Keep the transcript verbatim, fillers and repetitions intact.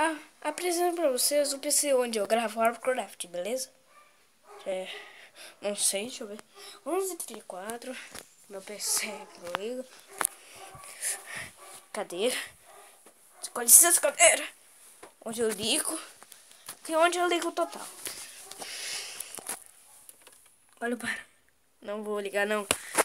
Ah, apresento pra vocês o P C onde eu gravo Warcraft, beleza? É, não sei, deixa eu ver. onze trinta e quatro, meu P C que eu ligo. Cadeira. Com licença, cadeira. Onde eu ligo. E onde eu ligo total. Olha para. Não vou ligar, não.